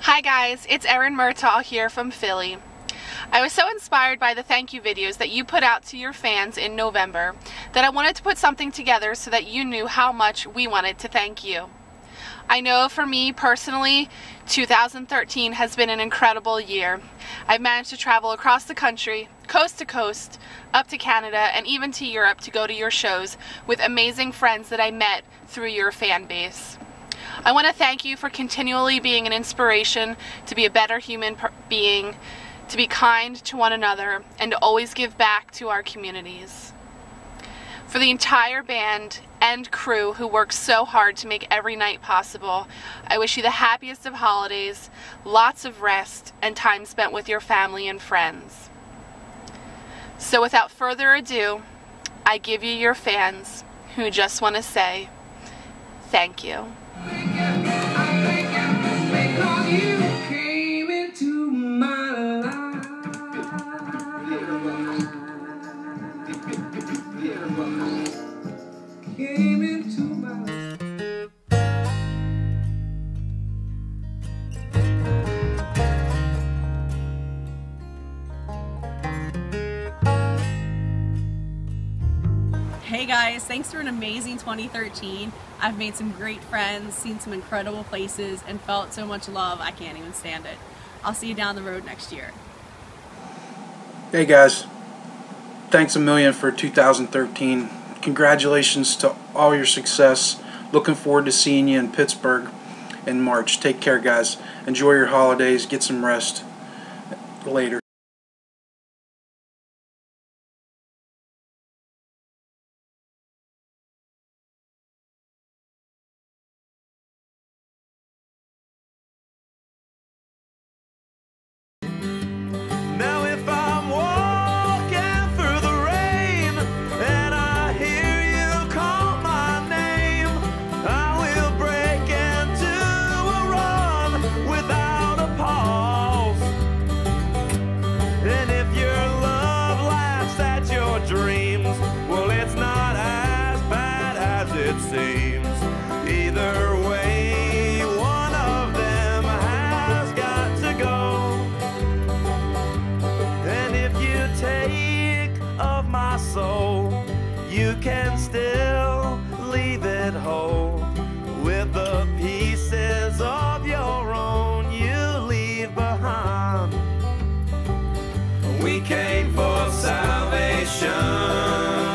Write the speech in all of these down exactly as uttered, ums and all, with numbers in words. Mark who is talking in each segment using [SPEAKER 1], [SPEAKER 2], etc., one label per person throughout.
[SPEAKER 1] Hi guys, it's Erin Murtaugh here from Philly. I was so inspired by the thank you videos that you put out to your fans in November that I wanted to put something together so that you knew how much we wanted to thank you. I know for me personally, two thousand thirteen has been an incredible year. I've managed to travel across the country, coast to coast, up to Canada, and even to Europe to go to your shows with amazing friends that I met through your fan base. I want to thank you for continually being an inspiration to be a better human being, to be kind to one another, and to always give back to our communities. For the entire band and crew who worked so hard to make every night possible, I wish you the happiest of holidays, lots of rest, and time spent with your family and friends. So without further ado, I give you your fans who just want to say thank you.
[SPEAKER 2] Hey guys, thanks for an amazing twenty thirteen. I've made some great friends, seen some incredible places, and felt so much love I can't even stand it. I'll see you down the road next year.
[SPEAKER 3] Hey guys, thanks a million for two thousand thirteen. Congratulations to all your success. Looking forward to seeing you in Pittsburgh in March. Take care guys. Enjoy your holidays. Get some rest. Later.
[SPEAKER 4] It seems either way, one of them has got to go. And if you take of my soul, you can still leave it whole with the pieces of your own you leave behind. We came for salvation.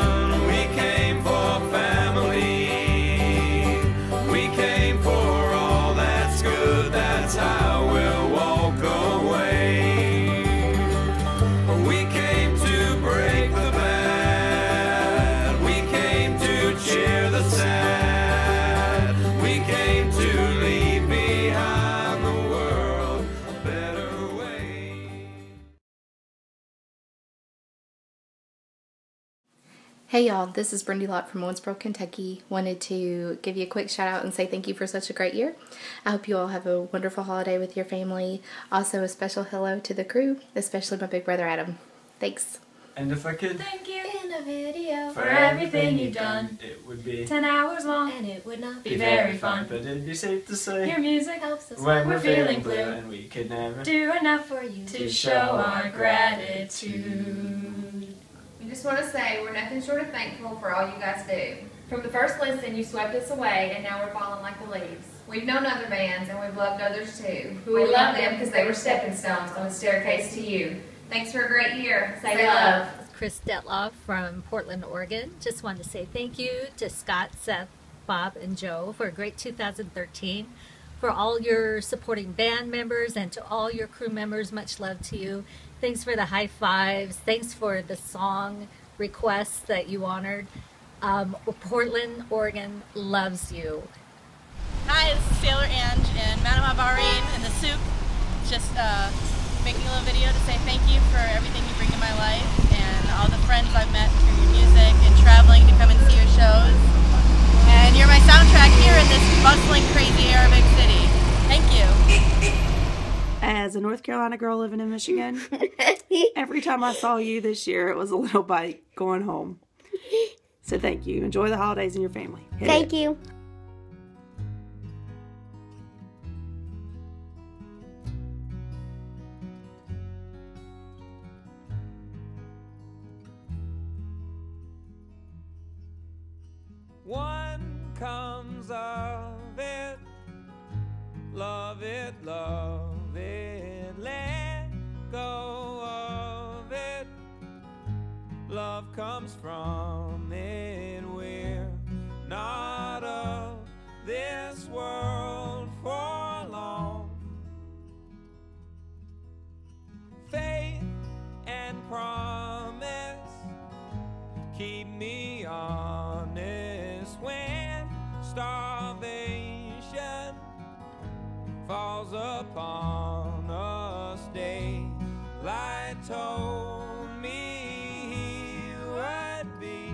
[SPEAKER 5] Hey y'all, this is Brindy Lott from Owensboro, Kentucky. Wanted to give you a quick shout out and say thank you for such a great year. I hope you all have a wonderful holiday with your family. Also a special hello to the crew, especially my big brother Adam. Thanks.
[SPEAKER 6] And if I could
[SPEAKER 7] thank you in a video
[SPEAKER 6] for,
[SPEAKER 7] for everything you've done,
[SPEAKER 6] it would be
[SPEAKER 7] ten hours long and it would not be, be very, very fun.
[SPEAKER 6] But it'd be safe to say
[SPEAKER 7] your music helps us
[SPEAKER 6] when
[SPEAKER 7] we're,
[SPEAKER 6] we're
[SPEAKER 7] feeling,
[SPEAKER 6] feeling
[SPEAKER 7] blue,
[SPEAKER 6] blue, and we could never
[SPEAKER 7] do enough for you to, to show our gratitude.
[SPEAKER 8] We just want to say we're nothing short of thankful for all you guys do. From the first listen, you swept us away, and now we're falling like the leaves. We've known other bands, and we've loved others too. But we love them because they were stepping stones on the staircase to you. Thanks for a great year. Say, say love.
[SPEAKER 9] love. Chris Detloff from Portland, Oregon. Just wanted to say thank you to Scott, Seth, Bob, and Joe for a great two thousand thirteen. For all your supporting band members and to all your crew members, much love to you. Thanks for the high fives. Thanks for the song requests that you honored. Um, Portland, Oregon loves you.
[SPEAKER 10] Hi, this is Sailor Ange in Manama, Bahrain in the souk. Just uh, making a little video to say thank you for everything you bring in my life and all the friends I've met through your music and traveling to come and see your shows. And you're my soundtrack here in this bustling, crazy Arabic city. Thank you.
[SPEAKER 11] As a North Carolina girl living in Michigan, every time I saw you this year, it was a little bite going home. So thank you. Enjoy the holidays and your family. Hit
[SPEAKER 12] thank
[SPEAKER 11] it.
[SPEAKER 12] you.
[SPEAKER 4] comes of it. Love it, love it, let go of it. Love comes from it. We're not of this world for long. Faith and promise keep me honest when starvation falls upon us. Daylight told me he would be.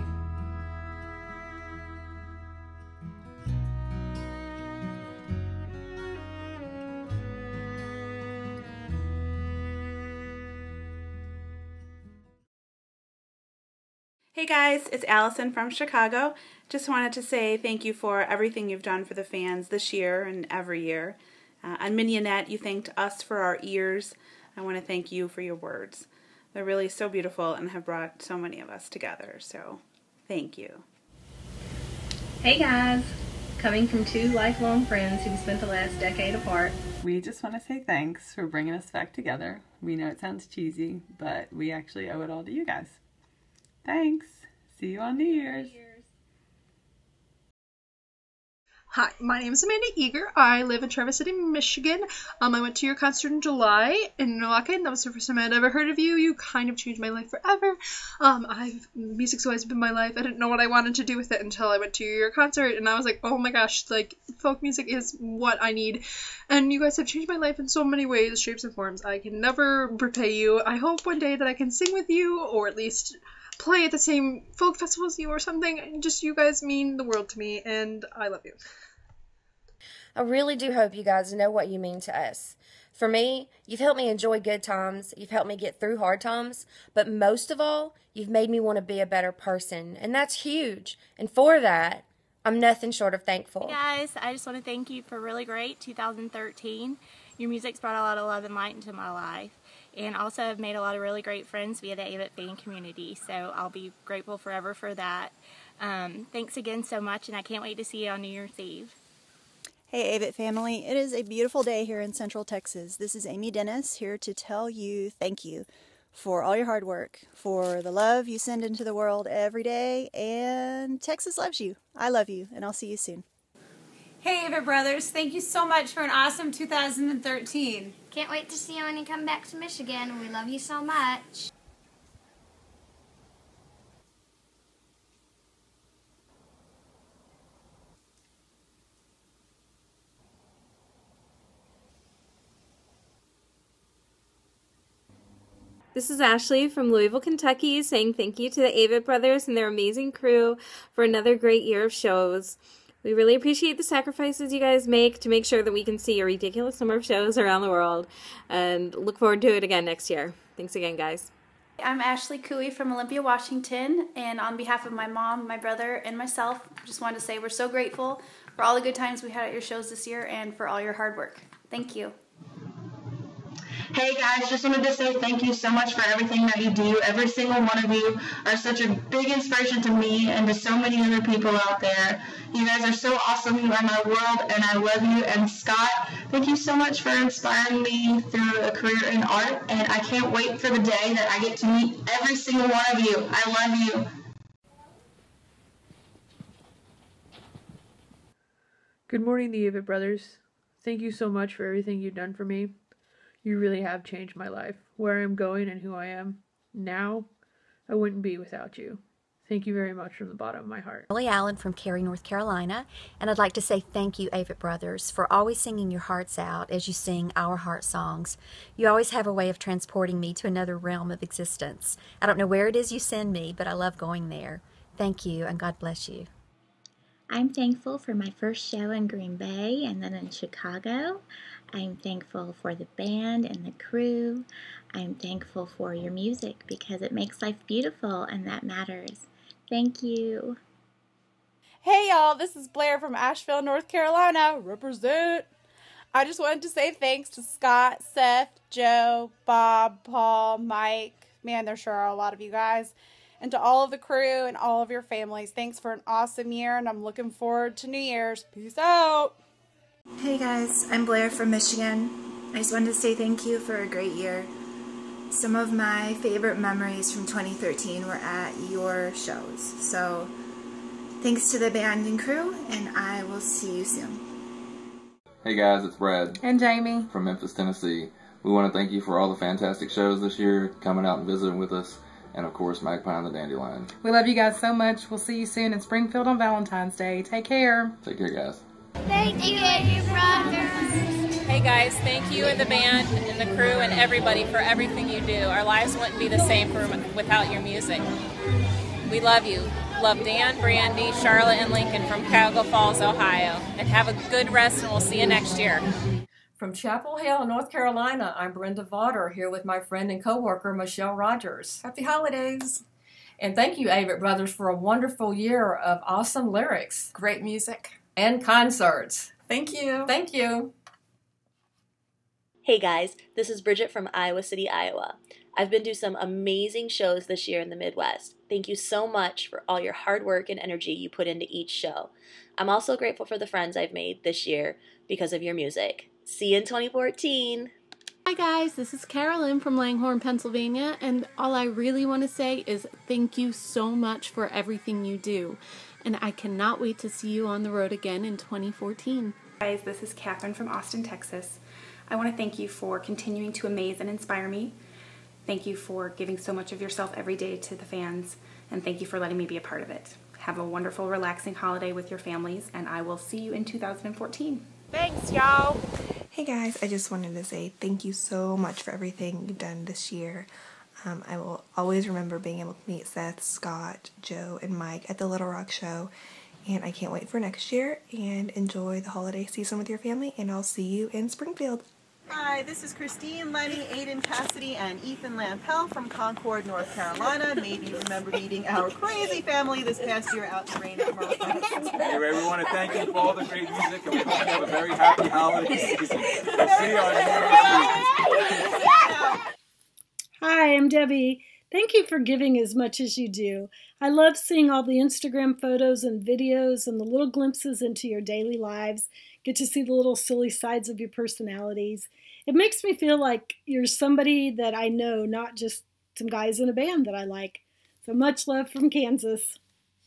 [SPEAKER 12] Hey guys, it's Allison from Chicago. Just wanted to say thank you for everything you've done for the fans this year and every year. Uh, on Mignonette, you thanked us for our ears. I want to thank you for your words. They're really so beautiful and have brought so many of us together, so thank you.
[SPEAKER 13] Hey guys, coming from two lifelong friends who've spent the last decade apart.
[SPEAKER 14] We just want to say thanks for bringing us back together. We know it sounds cheesy, but we actually owe it all to you guys. Thanks. See you on New Year's.
[SPEAKER 15] Hi, my name is Amanda Eager. I live in Traverse City, Michigan. Um, I went to your concert in July in Milwaukee, and that was the first time I'd ever heard of you. You kind of changed my life forever. Um, I've music's always been my life. I didn't know what I wanted to do with it until I went to your concert, and I was like, oh my gosh, like, folk music is what I need. And you guys have changed my life in so many ways, shapes, and forms. I can never repay you. I hope one day that I can sing with you, or at least play at the same folk festival as you or something. Just, you guys mean the world to me, and I love you.
[SPEAKER 16] I really do hope you guys know what you mean to us. For me, you've helped me enjoy good times, you've helped me get through hard times, but most of all, you've made me want to be a better person, and that's huge. And for that, I'm nothing short of thankful.
[SPEAKER 17] Hey guys, I just want to thank you for a really great two thousand thirteen. Your music's brought a lot of love and light into my life. And also I've made a lot of really great friends via the Avett fan community, so I'll be grateful forever for that. Um, thanks again so much, and I can't wait to see you on New Year's Eve.
[SPEAKER 18] Hey Avett family, it is a beautiful day here in Central Texas. This is Amy Dennis here to tell you thank you for all your hard work, for the love you send into the world every day, and Texas loves you. I love you, and I'll see you soon.
[SPEAKER 19] Hey Avett brothers, thank you so much for an awesome two thousand thirteen.
[SPEAKER 20] Can't wait to see you when you come back to Michigan. We love you so much.
[SPEAKER 21] This is Ashley from Louisville, Kentucky, saying thank you to the Avett brothers and their amazing crew for another great year of shows. We really appreciate the sacrifices you guys make to make sure that we can see a ridiculous number of shows around the world, and look forward to it again next year. Thanks again, guys.
[SPEAKER 22] I'm Ashley Cooey from Olympia, Washington, and on behalf of my mom, my brother, and myself, just wanted to say we're so grateful for all the good times we had at your shows this year and for all your hard work. Thank you.
[SPEAKER 23] Hey guys, just wanted to say thank you so much for everything that you do. Every single one of you are such a big inspiration to me and to so many other people out there. You guys are so awesome. You are my world, and I love you. And Scott, thank you so much for inspiring me through a career in art, and I can't wait for the day that I get to meet every single one of you. I love you.
[SPEAKER 24] Good morning, the Avett brothers. Thank you so much for everything you've done for me. You really have changed my life, where I'm going and who I am now. I wouldn't be without you. Thank you very much from the bottom of my heart.
[SPEAKER 25] Lily Allen from Cary, North Carolina, and I'd like to say thank you, Avett brothers, for always singing your hearts out as you sing our heart songs. You always have a way of transporting me to another realm of existence. I don't know where it is you send me, but I love going there. Thank you, and God bless you.
[SPEAKER 26] I'm thankful for my first show in Green Bay and then in Chicago. I'm thankful for the band and the crew. I'm thankful for your music because it makes life beautiful, and that matters. Thank you.
[SPEAKER 27] Hey y'all, this is Blair from Asheville, North Carolina. Represent! I just wanted to say thanks to Scott, Seth, Joe, Bob, Paul, Mike. Man, there sure are a lot of you guys. And to all of the crew and all of your families, thanks for an awesome year, and I'm looking forward to New Year's. Peace out.
[SPEAKER 1] Hey guys, I'm Blair from Michigan. I just wanted to say thank you for a great year. Some of my favorite memories from twenty thirteen were at your shows. So thanks to the band and crew, and I will see you soon.
[SPEAKER 2] Hey guys, it's Brad.
[SPEAKER 27] And Jamie.
[SPEAKER 2] From Memphis, Tennessee. We want to thank you for all the fantastic shows this year, coming out and visiting with us, and of course Magpie and the Dandelion.
[SPEAKER 27] We love you guys so much. We'll see you soon in Springfield on Valentine's Day. Take care.
[SPEAKER 2] Take care, guys.
[SPEAKER 20] Thank you, Avid Brothers.
[SPEAKER 3] Hey guys, thank you and the band and the crew and everybody for everything you do. Our lives wouldn't be the same for, without your music. We love you. Love Dan, Brandy, Charlotte, and Lincoln from Cuyahoga Falls, Ohio. And have a good rest, and we'll see you next year.
[SPEAKER 5] From Chapel Hill, North Carolina, I'm Brenda Vaughter here with my friend and co-worker Michelle Rogers. Happy holidays! And thank you, Avett Brothers, for a wonderful year of awesome lyrics, great music, and concerts. Thank you. Thank you.
[SPEAKER 6] Hey guys, this is Bridget from Iowa City, Iowa. I've been to some amazing shows this year in the Midwest. Thank you so much for all your hard work and energy you put into each show. I'm also grateful for the friends I've made this year because of your music. See you in twenty fourteen.
[SPEAKER 7] Hi guys, this is Carolyn from Langhorne, Pennsylvania, and all I really want to say is thank you so much for everything you do. And I cannot wait to see you on the road again in twenty fourteen.
[SPEAKER 12] Guys, this is Catherine from Austin, Texas. I want to thank you for continuing to amaze and inspire me. Thank you for giving so much of yourself every day to the fans, and thank you for letting me be a part of it. Have a wonderful, relaxing holiday with your families, and I will see you in two thousand fourteen.
[SPEAKER 7] Thanks, y'all.
[SPEAKER 8] Hey guys, I just wanted to say thank you so much for everything you've done this year. Um, I will always remember being able to meet Seth, Scott, Joe, and Mike at the Little Rock show, and I can't wait for next year, and enjoy the holiday season with your family, and I'll see you in Springfield.
[SPEAKER 28] Hi, this is Christine, Lenny, Aiden Cassidy, and Ethan Lampel from Concord, North Carolina. Maybe you remember meeting our crazy family this past year out in the rain at Marlboro.
[SPEAKER 29] Anyway, we want to thank you for all the great music, and we hope you have a very happy holiday season. We'll see you on New Year's Eve.
[SPEAKER 30] Hi, I'm Debbie. Thank you for giving as much as you do. I love seeing all the Instagram photos and videos and the little glimpses into your daily lives. Get to see the little silly sides of your personalities. It makes me feel like you're somebody that I know, not just some guys in a band that I like. So much love from Kansas.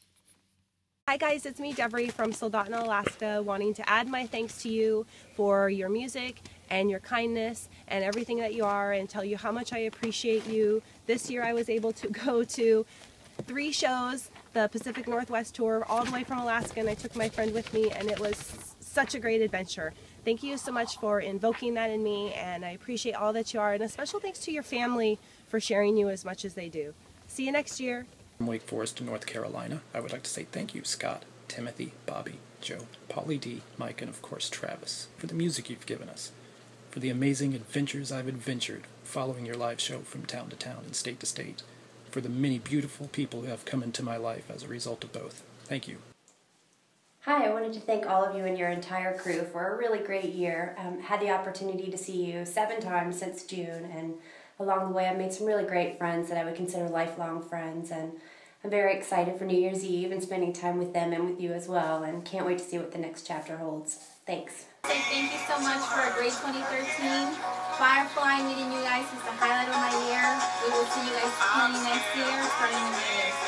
[SPEAKER 31] Hi guys, it's me, Deborah from Soldotna, Alaska, wanting to add my thanks to you for your music and your kindness and everything that you are, and tell you how much I appreciate you. This year I was able to go to three shows, the Pacific Northwest tour, all the way from Alaska, and I took my friend with me, and it was such a great adventure. Thank you so much for invoking that in me, and I appreciate all that you are, and a special thanks to your family for sharing you as much as they do. See you next year.
[SPEAKER 32] From Wake Forest, North Carolina, I would like to say thank you, Scott, Timothy, Bobby, Joe, Polly D, Mike, and of course Travis, for the music you've given us, for the amazing adventures I've adventured following your live show from town to town and state to state, for the many beautiful people who have come into my life as a result of both. Thank you.
[SPEAKER 33] Hi, I wanted to thank all of you and your entire crew for a really great year. Um, had the opportunity to see you seven times since June, and along the way I've made some really great friends that I would consider lifelong friends, and I'm very excited for New Year's Eve and spending time with them and with you as well, and can't wait to see what the next chapter holds. Thanks.
[SPEAKER 22] Say thank you so much for a great twenty thirteen. Firefly, meeting you guys is the highlight of my year. We will see you guys playing next year, starting in New Year's.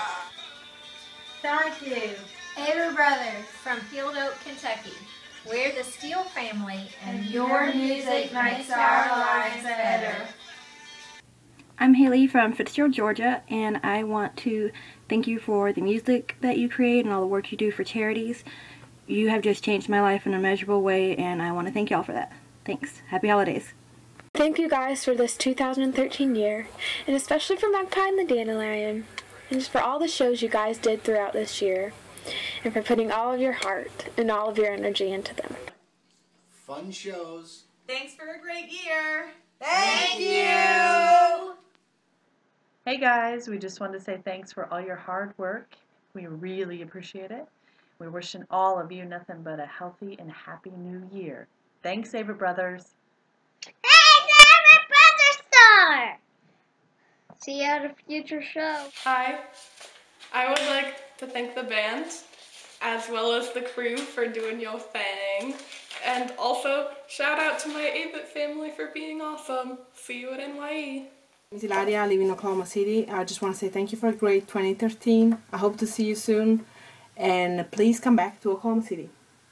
[SPEAKER 9] Thank you. Avett Brothers from Field Oak, Kentucky. We're the Steele family, and your music makes our lives better.
[SPEAKER 34] I'm Haley from Fitzgerald, Georgia, and I want to thank you for the music that you create and all the work you do for charities. You have just changed my life in a measurable way, and I want to thank y'all for that. Thanks. Happy holidays.
[SPEAKER 35] Thank you guys for this two thousand thirteen year, and especially for Magpie and the Dandelion, and just for all the shows you guys did throughout this year, and for putting all of your heart and all of your energy into them.
[SPEAKER 36] Fun shows.
[SPEAKER 27] Thanks for a great year.
[SPEAKER 15] Thank you.
[SPEAKER 37] Hey guys, we just wanted to say thanks for all your hard work. We really appreciate it. We're wishing all of you nothing but a healthy and happy new year. Thanks, Avett Brothers.
[SPEAKER 20] Hey, Avett Brothers Store! See you at a future show.
[SPEAKER 1] Hi. I would like to thank the band as well as the crew for doing your thing. And also, shout out to my Avett family for being awesome. See you at N Y E.
[SPEAKER 2] I'm Hilaria. I live in Oklahoma City. I just want to say thank you for a great twenty thirteen. I hope to see you soon. And please come back to Oklahoma City.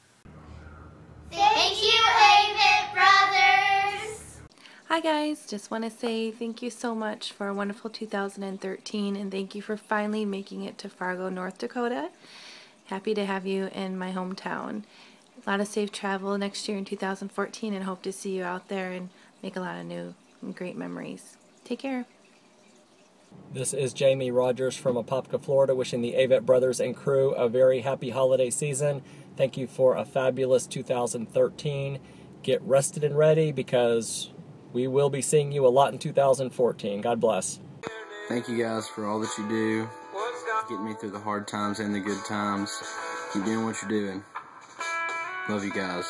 [SPEAKER 20] Thank you, Avett Brothers!
[SPEAKER 3] Hi guys, just want to say thank you so much for a wonderful two thousand thirteen and thank you for finally making it to Fargo, North Dakota. Happy to have you in my hometown. A lot of safe travel next year in two thousand fourteen and hope to see you out there and make a lot of new and great memories. Take care.
[SPEAKER 4] This is Jamie Rogers from Apopka, Florida, wishing the Avett Brothers and crew a very happy holiday season. Thank you for a fabulous two thousand thirteen. Get rested and ready because we will be seeing you a lot in two thousand fourteen. God bless.
[SPEAKER 10] Thank you guys for all that you do, getting me through the hard times and the good times. Keep doing what you're doing. Love you guys.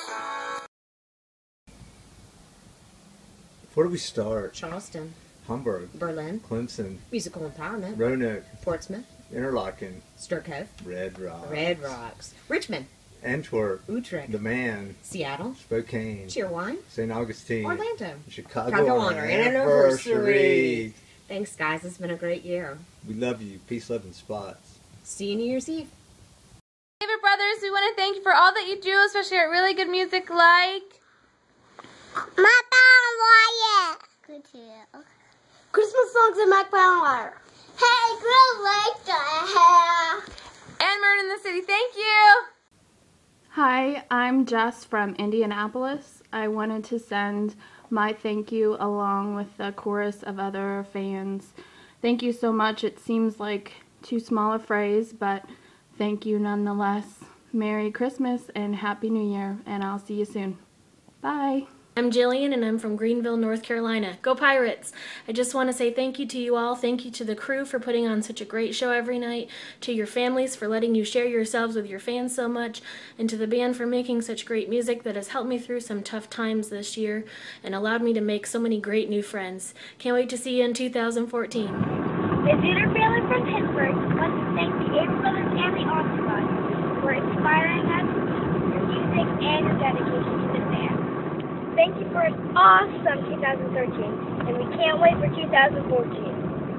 [SPEAKER 11] Where do we start?
[SPEAKER 13] Charleston,
[SPEAKER 11] Hamburg,
[SPEAKER 13] Berlin,
[SPEAKER 11] Clemson,
[SPEAKER 13] Musical Empowerment,
[SPEAKER 11] Roanoke,
[SPEAKER 13] Portsmouth,
[SPEAKER 11] Interlaken,
[SPEAKER 13] Sturcove,
[SPEAKER 11] Red Rocks,
[SPEAKER 13] Red Rocks, Richmond,
[SPEAKER 11] Antwerp,
[SPEAKER 13] Utrecht,
[SPEAKER 11] The Man,
[SPEAKER 13] Seattle,
[SPEAKER 11] Spokane,
[SPEAKER 13] Cheerwine,
[SPEAKER 11] Saint Augustine,
[SPEAKER 13] Orlando,
[SPEAKER 11] Chicago,
[SPEAKER 13] Chicago
[SPEAKER 11] on
[SPEAKER 13] on our
[SPEAKER 11] anniversary.
[SPEAKER 13] anniversary. Thanks, guys. It's been a great year.
[SPEAKER 11] We love you. Peace, love, and spots.
[SPEAKER 13] See you New Year's Eve.
[SPEAKER 27] Avett Brothers, we want to thank you for all that you do, especially at really good music like
[SPEAKER 20] My Wire. Good too. Christmas songs in Mac Wire. Hey, girl, like the hair.
[SPEAKER 27] and Murder in the City. Thank you.
[SPEAKER 34] Hi, I'm Jess from Indianapolis. I wanted to send my thank you along with the chorus of other fans. Thank you so much. It seems like too small a phrase, but thank you nonetheless. Merry Christmas and Happy New Year, and I'll see you soon. Bye.
[SPEAKER 14] I'm Jillian and I'm from Greenville, North Carolina. Go Pirates! I just want to say thank you to you all. Thank you to the crew for putting on such a great show every night, to your families for letting you share yourselves with your fans so much, and to the band for making such great music that has helped me through some tough times this year and allowed me to make so many great new friends. Can't wait to see you in two thousand fourteen.
[SPEAKER 20] The Dinner family from Pittsburgh wants to thank the Avett Brothers and the Austin Boys for inspiring us, your music, and your dedication to the band. Thank you for an awesome two thousand thirteen, and we can't wait for two thousand fourteen.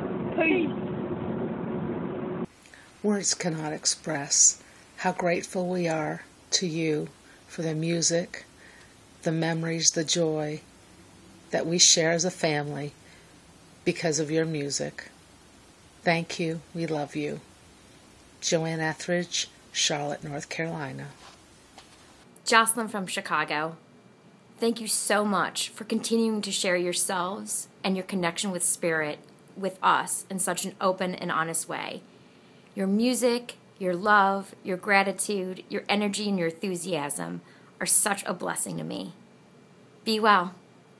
[SPEAKER 20] Peace.
[SPEAKER 16] Words cannot express how grateful we are to you for the music, the memories, the joy that we share as a family because of your music. Thank you. We love you. Joanne Etheridge, Charlotte, North Carolina.
[SPEAKER 17] Jocelyn from Chicago. Thank you so much for continuing to share yourselves and your connection with Spirit with us in such an open and honest way. Your music, your love, your gratitude, your energy, and your enthusiasm are such a blessing to me. Be well.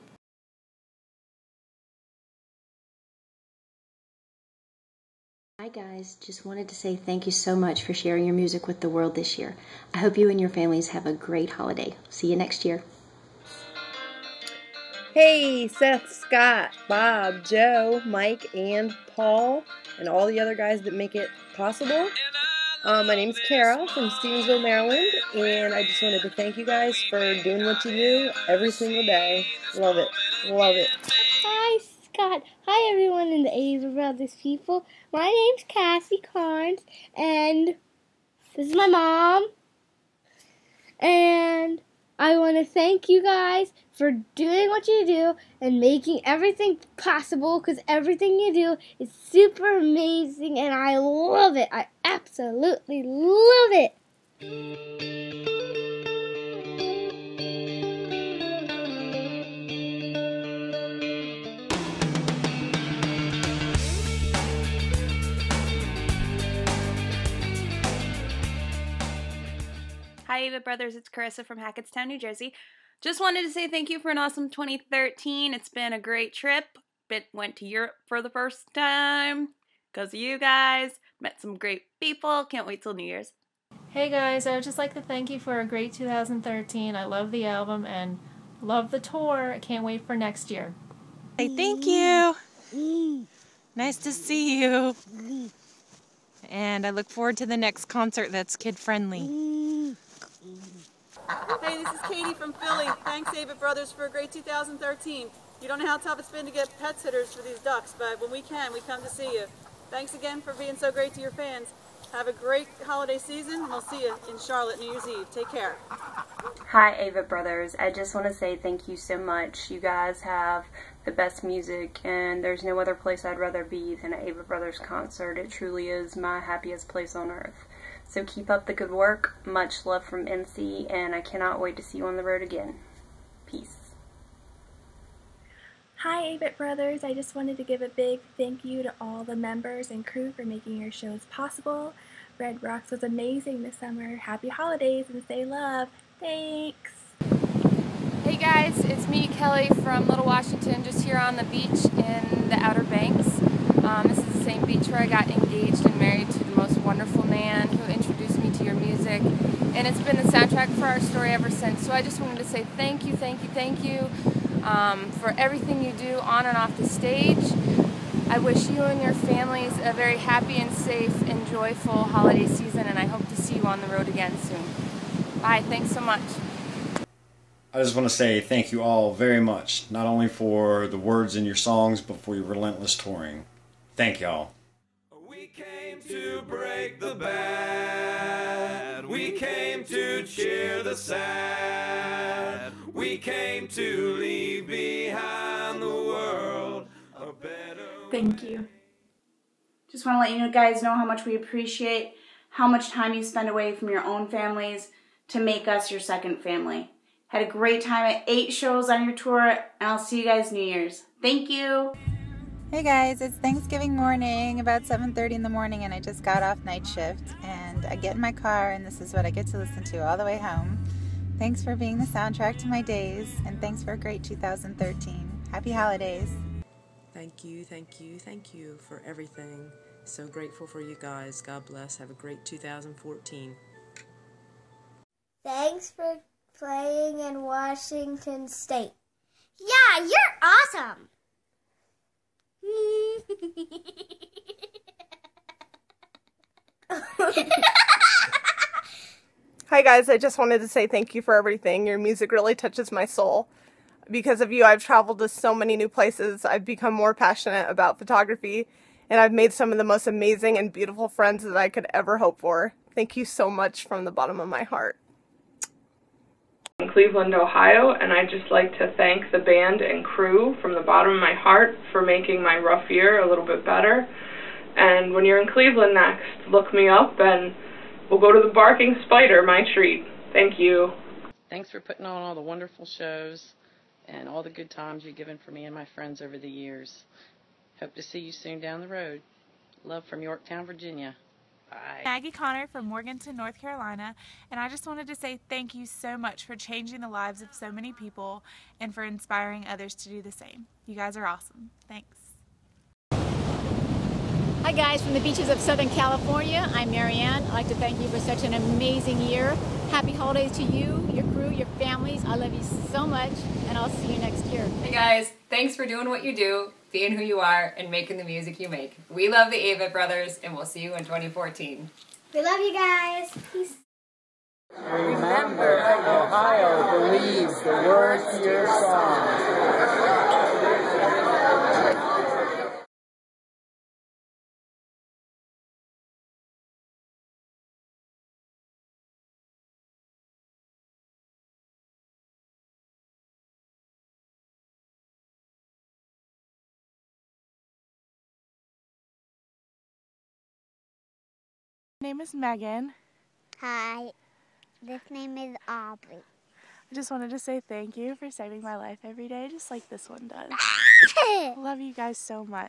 [SPEAKER 18] Hi guys, just wanted to say thank you so much for sharing your music with the world this year. I hope you and your families have a great holiday. See you next year.
[SPEAKER 19] Hey, Seth, Scott, Bob, Joe, Mike, and Paul, and all the other guys that make it possible. Um, my name's Kara from Stevensville, Maryland, and I just wanted to thank you guys for doing what you do every single day. Love it. Love it.
[SPEAKER 21] Hi, Scott. Hi, everyone in the Avett Brothers people. My name's Cassie Carnes, and this is my mom. And I want to thank you guys for doing what you do and making everything possible, because everything you do is super amazing and I love it. I absolutely love it.
[SPEAKER 12] Hi, Avett Brothers. It's Carissa from Hackettstown, New Jersey. Just wanted to say thank you for an awesome twenty thirteen. It's been a great trip. Bit went to Europe for the first time because of you guys. Met some great people. Can't wait till New Year's.
[SPEAKER 23] Hey guys, I would just like to thank you for a great two thousand thirteen. I love the album and love the tour. I can't wait for next year.
[SPEAKER 24] Hey, thank you.
[SPEAKER 5] Nice to see you. And I look forward to the next concert that's kid-friendly.
[SPEAKER 6] Hey, this is Katie from Philly. Thanks, Avett Brothers, for a great two thousand thirteen. You don't know how tough it's been to get pet sitters for these ducks, but when we can, we come to see you. Thanks again for being so great to your fans. Have a great holiday season, and we'll see you in Charlotte New Year's Eve. Take care.
[SPEAKER 7] Hi, Avett Brothers. I just want to say thank you so much. You guys have the best music, and there's no other place I'd rather be than an Avett Brothers concert. It truly is my happiest place on earth. So keep up the good work. Much love from N C, and I cannot wait to see you on the road again. Peace.
[SPEAKER 8] Hi Avett Brothers, I just wanted to give a big thank you to all the members and crew for making your shows possible. Red Rocks was amazing this summer. Happy holidays and stay love. Thanks.
[SPEAKER 9] Hey guys, it's me, Kelly from Little Washington, just here on the beach in the Outer Banks. Um, this is the same beach where I got engaged and married to the most wonderful man who introduced me to your music. And it's been the soundtrack for our story ever since. So I just wanted to say thank you, thank you, thank you. Um, for everything you do on and off the stage. I wish you and your families a very happy and safe and joyful holiday season, and I hope to see you on the road again soon. Bye, thanks so much.
[SPEAKER 22] I just want to say thank you all very much, not only for the words in your songs, but for your relentless touring. Thank y'all.
[SPEAKER 9] We came to break the bad. We came to cheer the sad. We came to leave behind the world a better.
[SPEAKER 12] Thank you. Just want to let you guys know how much we appreciate how much time you spend away from your own families to make us your second family. Had a great time at eight shows on your tour, and I'll see you guys New Year's. Thank you.
[SPEAKER 24] Hey guys, it's Thanksgiving morning, about seven thirty in the morning, and I just got off night shift, and I get in my car, and this is what I get to listen to all the way home. Thanks for being the soundtrack to my days, and thanks for a great two thousand thirteen. Happy holidays.
[SPEAKER 25] Thank you, thank you, thank you for everything. So grateful for you guys. God bless. Have a great two thousand fourteen.
[SPEAKER 21] Thanks for playing in Washington State. Yeah, you're awesome.
[SPEAKER 1] Hi guys, I just wanted to say thank you for everything. Your music really touches my soul. Because of you, I've traveled to so many new places. I've become more passionate about photography, and I've made some of the most amazing and beautiful friends that I could ever hope for. Thank you so much from the bottom of my heart.
[SPEAKER 26] In Cleveland, Ohio, and I'd just like to thank the band and crew from the bottom of my heart for making my rough year a little bit better. And when you're in Cleveland next, look me up and we'll go to the Barking Spider, my treat. Thank you.
[SPEAKER 28] Thanks for putting on all the wonderful shows and all the good times you've given for me and my friends over the years. Hope to see you soon down the road. Love from Yorktown, Virginia. Bye.
[SPEAKER 27] Maggie Connor from Morganton, North Carolina, and I just wanted to say thank you so much for changing the lives of so many people and for inspiring others to do the same. You guys are awesome. Thanks.
[SPEAKER 29] Hi guys from the beaches of Southern California. I'm Marianne. I'd like to thank you for such an amazing year. Happy holidays to you, your crew, your families. I love you so much, and I'll see you next year.
[SPEAKER 30] Hey guys, thanks for doing what you do, being who you are, and making the music you make. We love the Avett Brothers, and we'll see you in twenty fourteen.
[SPEAKER 21] We love you guys. Peace.
[SPEAKER 10] Remember, Ohio believes the words to your song.
[SPEAKER 27] My name is Megan.
[SPEAKER 21] Hi. This name is Aubrey.
[SPEAKER 27] I just wanted to say thank you for saving my life every day, just like this one does. Love you guys so much.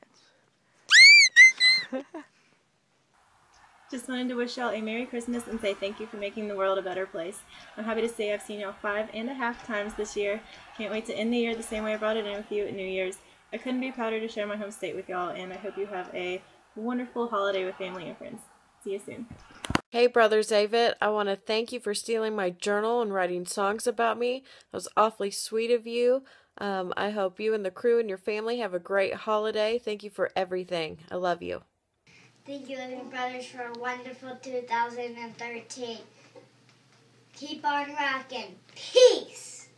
[SPEAKER 31] Just wanted to wish y'all a Merry Christmas and say thank you for making the world a better place. I'm happy to say I've seen y'all five and a half times this year. Can't wait to end the year the same way I brought it in with you at New Year's. I couldn't be prouder to share my home state with y'all, and I hope you have a wonderful holiday with family and friends. See you soon.
[SPEAKER 32] Hey Brothers Avett, I want to thank you for stealing my journal and writing songs about me. That was awfully sweet of you. Um, I hope you and the crew and your family have a great holiday. Thank you for everything. I love you.
[SPEAKER 21] Thank you, Living Brothers, for a wonderful two thousand thirteen. Keep on rocking. Peace!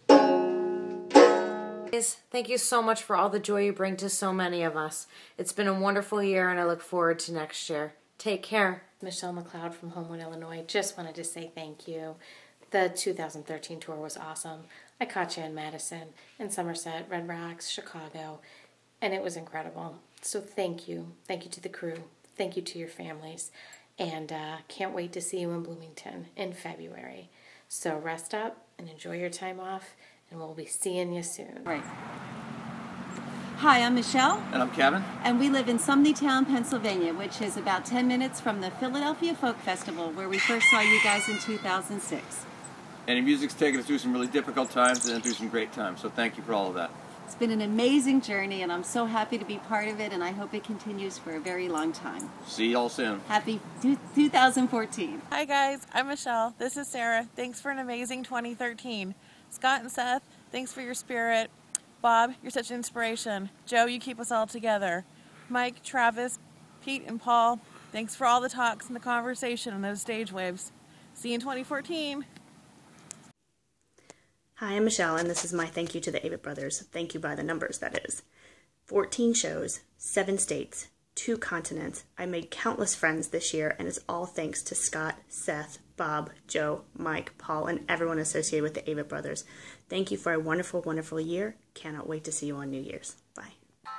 [SPEAKER 2] Thank you so much for all the joy you bring to so many of us. It's been a wonderful year, and I look forward to next year. Take care.
[SPEAKER 3] Michelle McLeod from Homewood, Illinois. Just wanted to say thank you. The two thousand thirteen tour was awesome. I caught you in Madison, in Somerset, Red Rocks, Chicago, and it was incredible. So thank you. Thank you to the crew. Thank you to your families. And uh, can't wait to see you in Bloomington in February. So rest up and enjoy your time off, and we'll be seeing you soon.
[SPEAKER 6] Right. Hi, I'm Michelle.
[SPEAKER 4] And I'm Kevin.
[SPEAKER 6] And we live in Sumneytown, Pennsylvania, which is about ten minutes from the Philadelphia Folk Festival, where we first saw you guys in two thousand six.
[SPEAKER 4] And your music's taken us through some really difficult times and through some great times, so thank you for all of that.
[SPEAKER 6] It's been an amazing journey, and I'm so happy to be part of it, and I hope it continues for a very long time.
[SPEAKER 4] See y'all soon.
[SPEAKER 6] Happy two thousand fourteen.
[SPEAKER 11] Hi guys, I'm Michelle. This is Sarah. Thanks for an amazing twenty thirteen. Scott and Seth, thanks for your spirit. Bob, you're such an inspiration. Joe, you keep us all together. Mike, Travis, Pete, and Paul, thanks for all the talks and the conversation and those stage waves. See you in twenty fourteen.
[SPEAKER 13] Hi, I'm Michelle, and this is my thank you to the Avett Brothers. Thank you by the numbers, that is. fourteen shows, seven states, two continents. I made countless friends this year, and it's all thanks to Scott, Seth, Bob, Joe, Mike, Paul, and everyone associated with the Avett Brothers. Thank you for a wonderful, wonderful year. Cannot wait to see you on New Year's. Bye.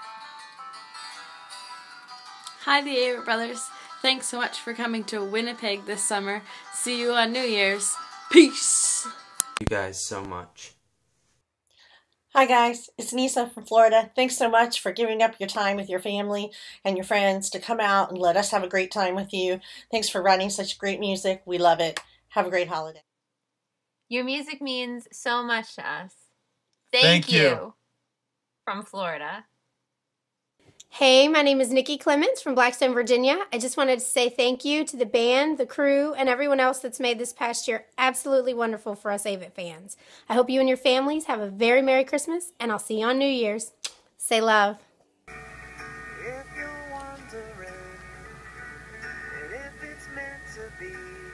[SPEAKER 14] Hi, the Avett Brothers. Thanks so much for coming to Winnipeg this summer. See you on New Year's. Peace!
[SPEAKER 15] You guys so much.
[SPEAKER 16] Hi guys, it's Nisa from Florida. Thanks so much for giving up your time with your family and your friends to come out and let us have a great time with you. Thanks for writing such great music. We love it. Have a great holiday.
[SPEAKER 17] Your music means so much to us. Thank,
[SPEAKER 18] Thank you.
[SPEAKER 17] you. From Florida.
[SPEAKER 19] Hey, my name is Nikki Clements from Blackstone, Virginia. I just wanted to say thank you to the band, the crew, and everyone else that's made this past year absolutely wonderful for us Avett fans. I hope you and your families have a very Merry Christmas, and I'll see you on New Year's. Say love.
[SPEAKER 20] If you're wondering and if it's meant to be.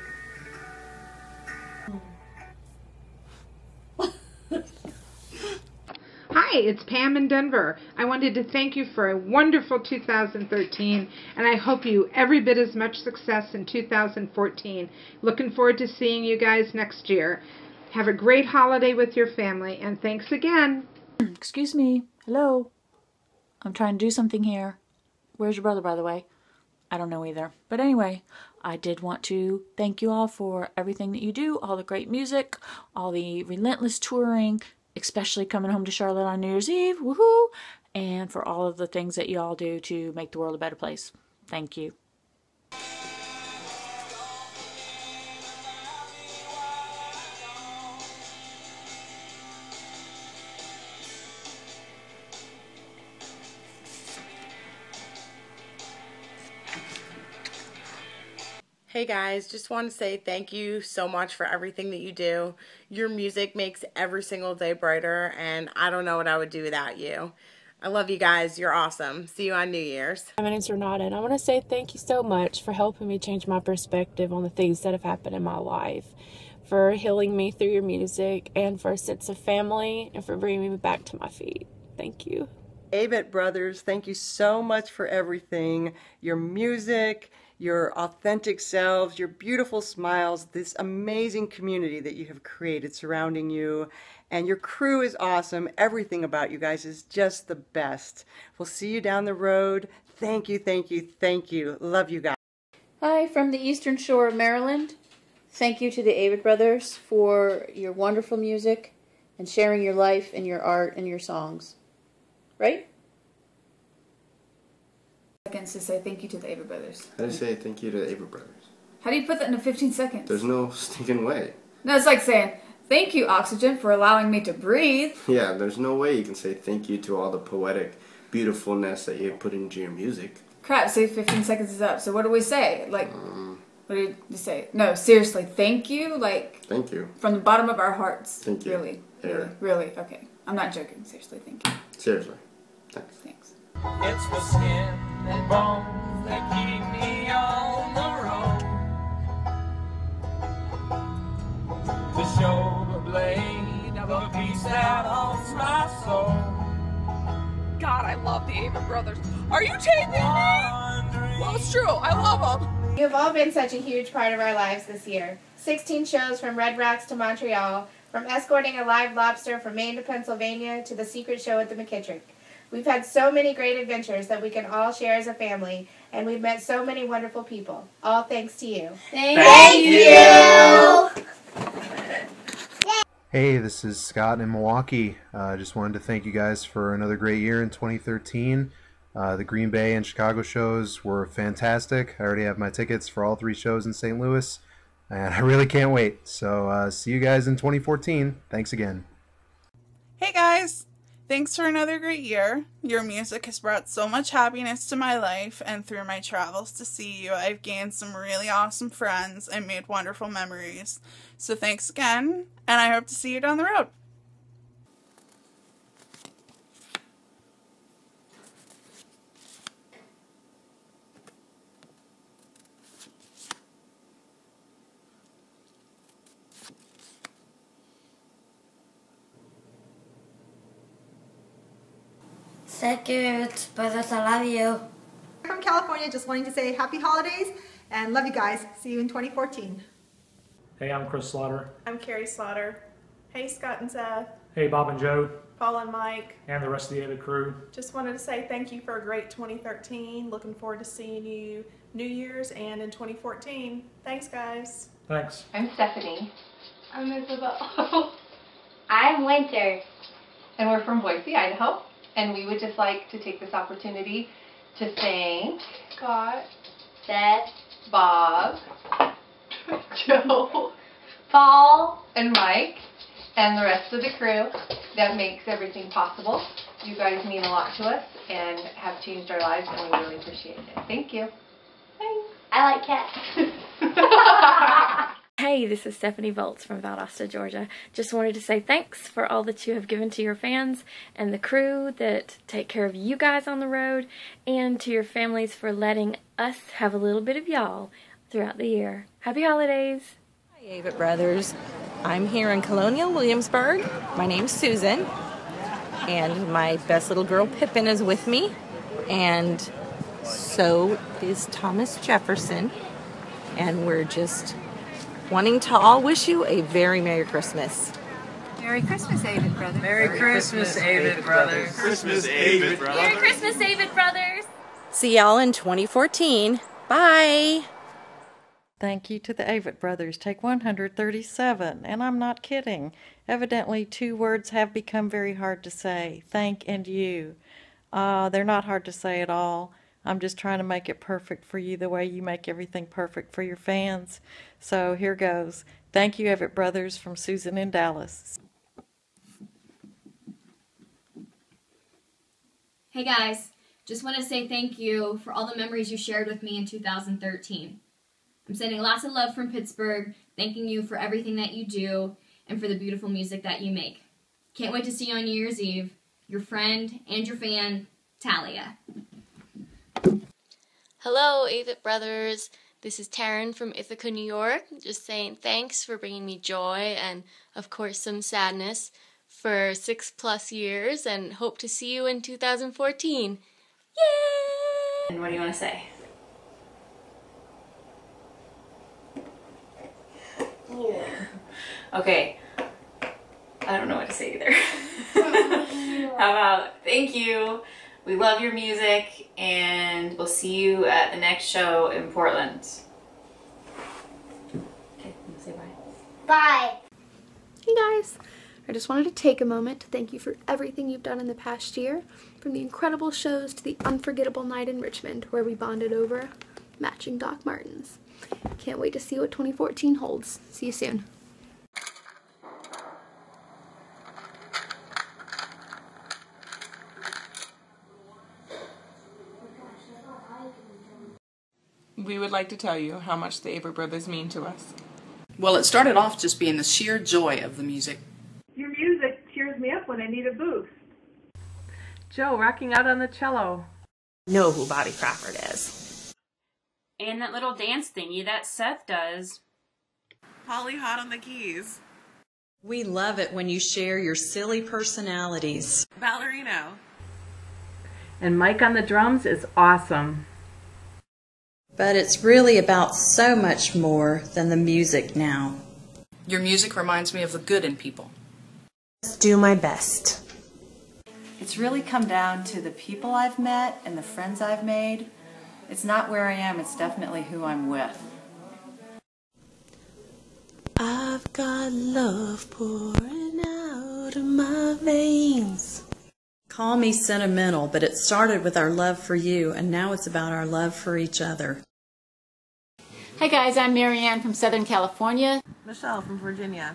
[SPEAKER 33] Hi, it's Pam in Denver. I wanted to thank you for a wonderful two thousand thirteen, and I hope you every bit as much success in two thousand fourteen. Looking forward to seeing you guys next year. Have a great holiday with your family, and thanks again.
[SPEAKER 34] Excuse me. Hello. I'm trying to do something here. Where's your brother, by the way? I don't know either. But anyway, I did want to thank you all for everything that you do, all the great music, all the relentless touring, especially coming home to Charlotte on New Year's Eve, woohoo, and for all of the things that you all do to make the world a better place. Thank you.
[SPEAKER 16] Hey guys, just want to say thank you so much for everything that you do. Your music makes every single day brighter, and I don't know what I would do without you. I love you guys. You're awesome. See you on New Year's.
[SPEAKER 35] My name's Renata, and I want to say thank you so much for helping me change my perspective on the things that have happened in my life, for healing me through your music, and for a sense of family, and for bringing me back to my feet. Thank you.
[SPEAKER 36] Avett Brothers, thank you so much for everything. Your music, your authentic selves, your beautiful smiles, this amazing community that you have created surrounding you, and your crew is awesome. Everything about you guys is just the best. We'll see you down the road. Thank you, thank you, thank you. Love you guys.
[SPEAKER 37] Hi, from the Eastern Shore of Maryland. Thank you to the Avett Brothers for your wonderful music and sharing your life and your art and your songs. Right?
[SPEAKER 38] Seconds to say thank you to the Avett Brothers.
[SPEAKER 10] How do you say thank you to the Avett Brothers?
[SPEAKER 38] How do you put that into fifteen seconds?
[SPEAKER 10] There's no stinking way.
[SPEAKER 38] No, it's like saying, thank you, oxygen, for allowing me to breathe.
[SPEAKER 10] Yeah, there's no way you can say thank you to all the poetic beautifulness that you put into your music.
[SPEAKER 38] Crap, say fifteen seconds is up. So what do we say? Like, um, what did you say? No, seriously, thank you? Like,
[SPEAKER 10] thank you.
[SPEAKER 38] From the bottom of our hearts.
[SPEAKER 10] Thank you.
[SPEAKER 38] Really?
[SPEAKER 10] Air.
[SPEAKER 38] Really? Really? Okay. I'm not joking. Seriously, thank you.
[SPEAKER 15] Seriously. Thanks.
[SPEAKER 38] Thanks.
[SPEAKER 20] It's the skin and bones that keep me on the road. The shoulder blade of a piece that haunts my soul.
[SPEAKER 1] God, I love the Avett Brothers. Are you taping me? Well, it's true. I love them.
[SPEAKER 19] You have all been such a huge part of our lives this year. sixteen shows from Red Rocks to Montreal, from escorting a live lobster from Maine to Pennsylvania to the secret show at the McKittrick. We've had so many great adventures that we can all share as a family, and we've met so many wonderful people. All thanks to you.
[SPEAKER 21] Thank, Thank you!
[SPEAKER 5] Hey, this is Scott in Milwaukee. I uh, just wanted to thank you guys for another great year in twenty thirteen. Uh, the Green Bay and Chicago shows were fantastic. I already have my tickets for all three shows in Saint Louis, and I really can't wait. So uh, see you guys in twenty fourteen. Thanks again.
[SPEAKER 7] Hey guys! Thanks for another great year. Your music has brought so much happiness to my life, and through my travels to see you, I've gained some really awesome friends and made wonderful memories. So thanks again, and I hope to see you down the road.
[SPEAKER 8] Thank you, Avett Brothers. I love you.
[SPEAKER 9] From California, just wanting to say happy holidays and love you guys. See you in twenty fourteen.
[SPEAKER 12] Hey, I'm Chris Slaughter.
[SPEAKER 18] I'm Carrie Slaughter. Hey, Scott and Seth.
[SPEAKER 12] Hey, Bob and Joe.
[SPEAKER 18] Paul and Mike.
[SPEAKER 12] And the rest of the Avett crew.
[SPEAKER 18] Just wanted to say thank you for a great twenty thirteen. Looking forward to seeing you New Year's and in twenty fourteen. Thanks, guys.
[SPEAKER 12] Thanks.
[SPEAKER 22] I'm Stephanie.
[SPEAKER 18] I'm Isabel.
[SPEAKER 22] I'm Winter. And we're from Boise, Idaho. And we would just like to take this opportunity to thank
[SPEAKER 18] Scott,
[SPEAKER 22] Seth, Bob, Joe, Paul, and Mike, and the rest of the crew that makes everything possible. You guys mean a lot to us and have changed our lives, and we really appreciate it. Thank you. Thanks. I like cats.
[SPEAKER 23] Hey, this is Stephanie Volts from Valdosta, Georgia. Just wanted to say thanks for all that you have given to your fans and the crew that take care of you guys on the road, and to your families for letting us have a little bit of y'all throughout the year. Happy holidays!
[SPEAKER 24] Hi, Avett Brothers. I'm here in Colonial Williamsburg. My name's Susan, and my best little girl Pippin is with me, and so is Thomas Jefferson, and we're just wanting to all wish you a very Merry Christmas.
[SPEAKER 25] Merry Christmas, Avett Brothers.
[SPEAKER 20] Merry Christmas, Avett Brothers.
[SPEAKER 25] Christmas, Avett Brothers.
[SPEAKER 23] Merry Christmas, Avett Brothers.
[SPEAKER 24] See y'all in twenty fourteen. Bye.
[SPEAKER 26] Thank you to the Avett Brothers. Take one hundred thirty-seven, and I'm not kidding. Evidently, two words have become very hard to say. Thank and you. Uh, they're not hard to say at all. I'm just trying to make it perfect for you the way you make everything perfect for your fans. So here goes. Thank you, Avett Brothers, from Susan in Dallas.
[SPEAKER 27] Hey guys, just want to say thank you for all the memories you shared with me in two thousand thirteen. I'm sending lots of love from Pittsburgh, thanking you for everything that you do and for the beautiful music that you make. Can't wait to see you on New Year's Eve. Your friend and your fan, Talia.
[SPEAKER 14] Hello, Avett Brothers. This is Taryn from Ithaca, New York. Just saying thanks for bringing me joy and, of course, some sadness for six plus years, and hope to see you in two thousand fourteen. Yay!
[SPEAKER 27] And what do you want to say? Okay. I don't know what to say either. How about thank you. We love your music, and we'll see you at the next show in Portland. Okay, I'm gonna say bye.
[SPEAKER 28] Bye. Hey guys, I just wanted to take a moment to thank you for everything you've done in the past year, from the incredible shows to the unforgettable night in Richmond where we bonded over matching Doc Martens. Can't wait to see what twenty fourteen holds. See you soon.
[SPEAKER 16] We would like to tell you how much the Avett Brothers mean to us.
[SPEAKER 29] Well, it started off just being the sheer joy of the music.
[SPEAKER 30] Your music cheers me up when
[SPEAKER 2] when I need a boost.
[SPEAKER 3] Joe rocking out on the cello.
[SPEAKER 4] Know who Bobby Crawford is.
[SPEAKER 6] And that little dance thingy that Seth does.
[SPEAKER 7] Holly Hot on the keys.
[SPEAKER 10] We love it when you share your silly personalities.
[SPEAKER 7] Ballerino.
[SPEAKER 3] And Mike on the drums is awesome.
[SPEAKER 10] But it's really about so much more than the music now.
[SPEAKER 11] Your music reminds me of the good in people.
[SPEAKER 10] Let's do my best.
[SPEAKER 13] It's really come down to the people I've met and the friends I've made. It's not where I am, it's definitely who I'm with.
[SPEAKER 10] I've got love pouring out of my veins. Call me sentimental, but it started with our love for you, and now it's about our love for each other.
[SPEAKER 15] Hi guys, I'm Marianne from Southern California.
[SPEAKER 7] Michelle from Virginia.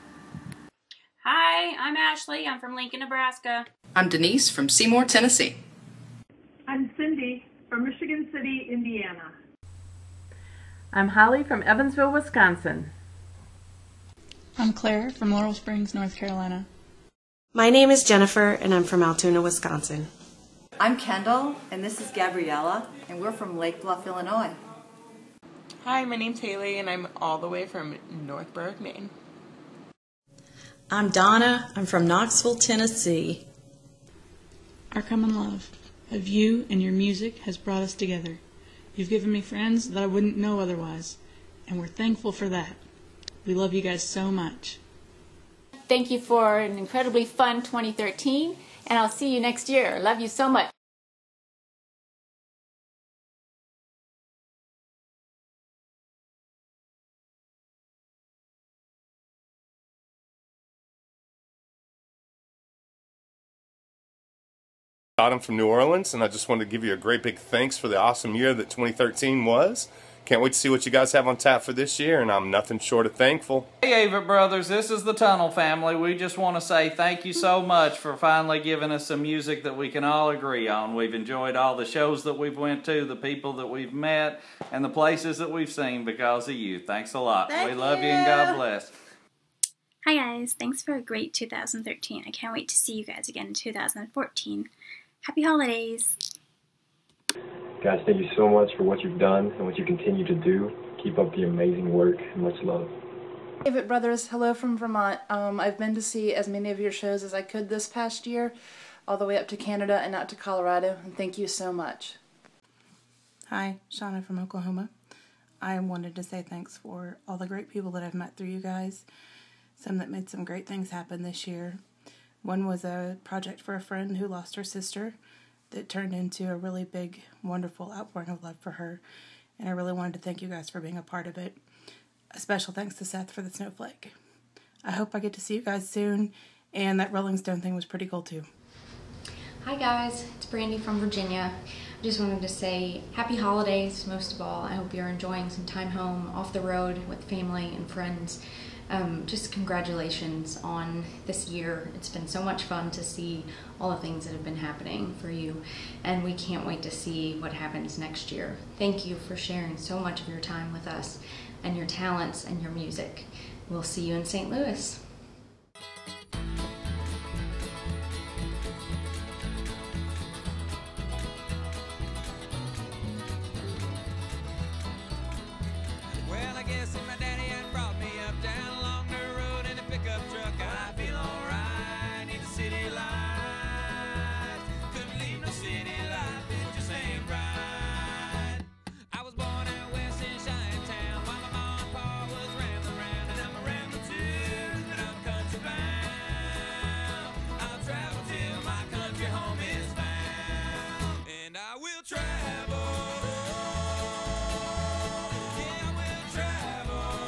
[SPEAKER 6] Hi, I'm Ashley. I'm from Lincoln, Nebraska.
[SPEAKER 11] I'm Denise from Seymour, Tennessee.
[SPEAKER 2] I'm Cindy from Michigan City, Indiana.
[SPEAKER 3] I'm Holly from Evansville, Wisconsin.
[SPEAKER 17] I'm Claire from Laurel Springs, North Carolina.
[SPEAKER 10] My name is Jennifer, and I'm from Altoona, Wisconsin.
[SPEAKER 13] I'm Kendall, and this is Gabriella, and we're from Lake Bluff, Illinois.
[SPEAKER 16] Hi, my name's Haley, and I'm all the way from North Berwick, Maine.
[SPEAKER 10] I'm Donna. I'm from Knoxville, Tennessee.
[SPEAKER 38] Our common love of you and your music has brought us together. You've given me friends that I wouldn't know otherwise, and we're thankful for that. We love you guys so much.
[SPEAKER 17] Thank you for an incredibly fun twenty thirteen, and I'll see you next year. Love you so much. I'm from New Orleans, and I just wanted to give you a great big thanks for the awesome year that twenty thirteen was. Can't wait to see what you guys have on tap for this year, and I'm nothing short of thankful.
[SPEAKER 38] Hey Avett Brothers, this is the Tunnel family. We just want to say thank you so much for finally giving us some music that we can all agree on. We've enjoyed all the shows that we've went to, the people that we've met, and the places that we've seen because of you. Thanks a lot.
[SPEAKER 29] Thank
[SPEAKER 38] we love
[SPEAKER 29] you.
[SPEAKER 38] you and God bless.
[SPEAKER 29] Hi guys, thanks for a great two thousand thirteen. I can't wait to see you guys again in two thousand fourteen. Happy holidays!
[SPEAKER 30] Guys, thank you so much for what you've done and what you continue to do. Keep up the amazing work, and much love.
[SPEAKER 31] Avett Brothers, hello from Vermont. Um, I've been to see as many of your shows as I could this past year, all the way up to Canada and out to Colorado, and thank you so much.
[SPEAKER 16] Hi, Shauna from Oklahoma. I wanted to say thanks for all the great people that I've met through you guys, some that made some great things happen this year. One was a project for a friend who lost her sister that turned into a really big, wonderful outpouring of love for her, and I really wanted to thank you guys for being a part of it. A special thanks to Seth for the snowflake. I hope I get to see you guys soon, and that Rolling Stone thing was pretty cool too.
[SPEAKER 32] Hi guys, it's Brandy from Virginia. I just wanted to say happy holidays, most of all. I hope you're enjoying some time home, off the road with family and friends. Um, just congratulations on this year. It's been so much fun to see all the things that have been happening for you, and we can't wait to see what happens next year. Thank you for sharing so much of your time with us and your talents and your music. We'll see you in Saint Louis.
[SPEAKER 20] Well, I guess if my daddy had brought me up down along the road in a pickup truck, I'd feel alright. Need the city life. Couldn't leave no city life, it just ain't right. I was born out west in Cheyenne Town while my mom and pa was rambling around, and I'm a rambler too, but I'm country bound. I'll travel till my country home is found, and I will travel. Yeah, I will travel.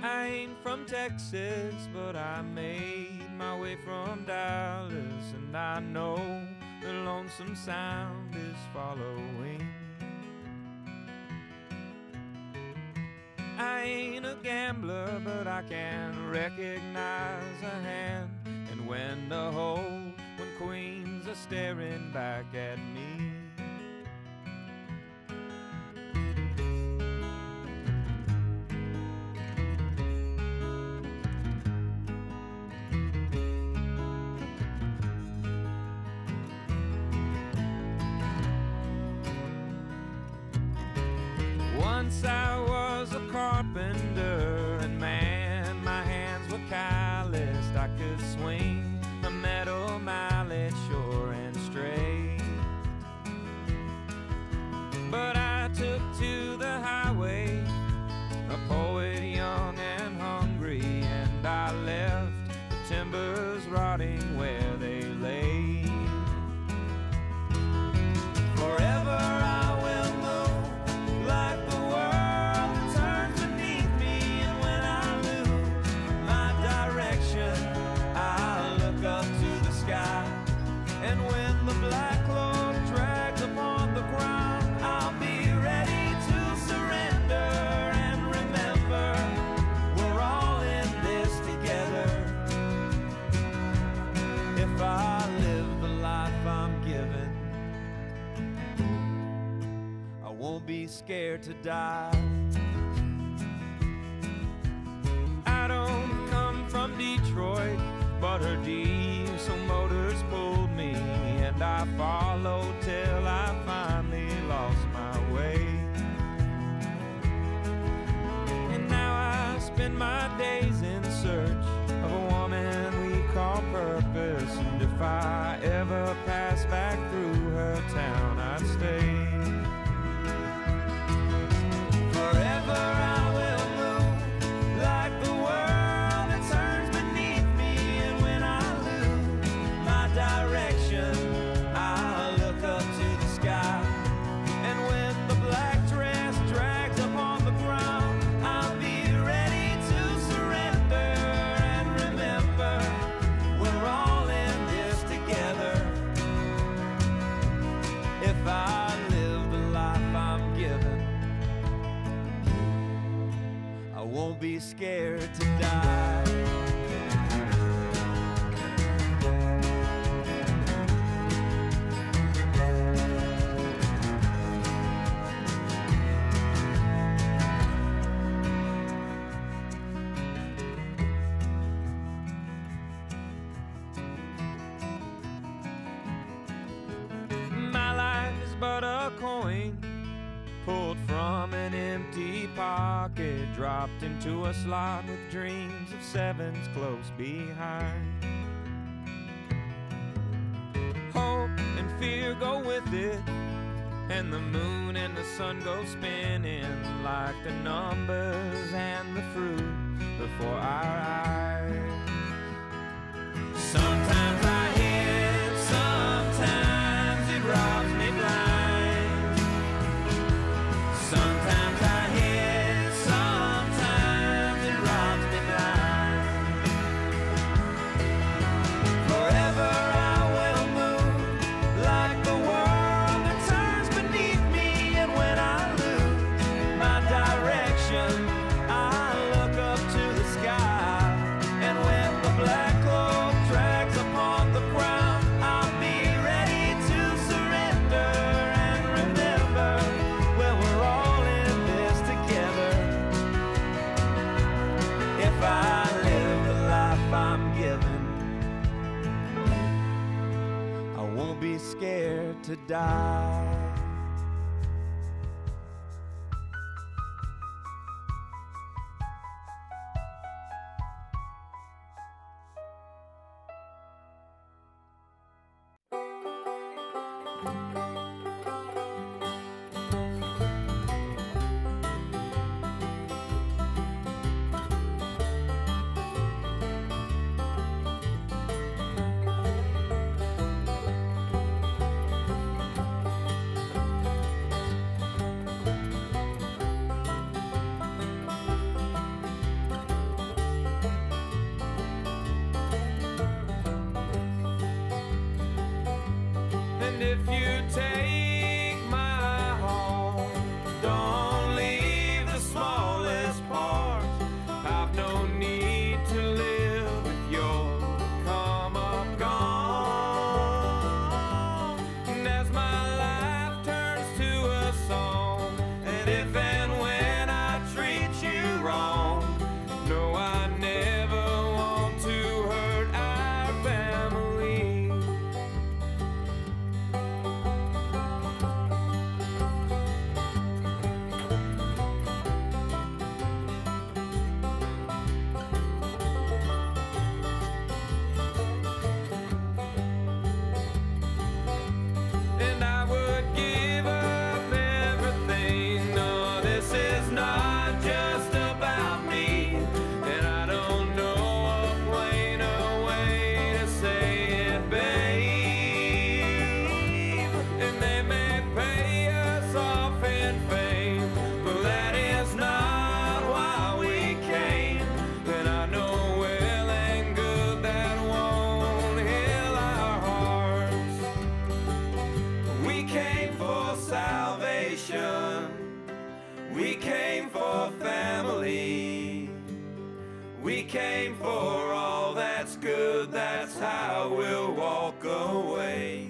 [SPEAKER 20] I ain't from Texas, but I made my way from Dallas, and I know the lonesome sound is following. I ain't a gambler, but I can recognize a hand, and when the hole, when queens are staring back at me. Once I was a carpenter, and man, my hands were calloused. I could swing a metal mallet sure and straight, but I took to the highway, a poet young and hungry, and I left the timbers rotting where they lay. Forever I will move like the world turns beneath me, and when I lose my direction, I look up to the sky, and when the black cloak drags upon the ground, I'll be ready to surrender and remember we're all in this together. If I live the life I'm given, I won't be scared to die. I don't come from Detroit, but her diesel motors pulled me, and I followed till I finally lost my way. And now I spend my days in search of a woman we call purpose, and if I ever pass back through her town, I'd stay. Forever I will move like the world that turns beneath me, and when I lose my direction, I'll look up to the sky, and when the black dress drags upon the ground, I'll be ready to surrender and remember we're all in this together. If I live the life I'm given, I won't be scared to die. My life is but a coin pulled from an empty pocket, dropped into a slot with dreams of sevens close behind. Hope and fear go with it, and the moon and the sun go spinning like the numbers and the fruit before our eyes. Sometimes I hit, sometimes it robs me blind. Sometimes I hit, sometimes it robs me blind. Forever I will move like the world that turns beneath me, and when I lose my direction, I look up to the sky, and when the black cloak drags upon the ground, I'll be ready to surrender and remember where we're all in this together. If I live the life I'm given, I won't be scared to die. if you take my home, don't leave the smallest part. I've no need to live if you'll come up gone. And as my life turns to a song, and if and when I treat you wrong, no, I never want to hurt our family. And I would give up everything. No, this is not just about me. And I don't know a plainer way to say it, babe. And they may pay us off in fame, but that is not why we came. And I know well and good that won't heal our hearts. We came for salvation. We came for family. We came for all that's good. That's how we'll walk away.